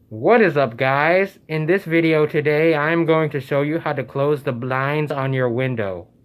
What is up, guys? In this video today, I'm going to show you how to close the blinds on your window.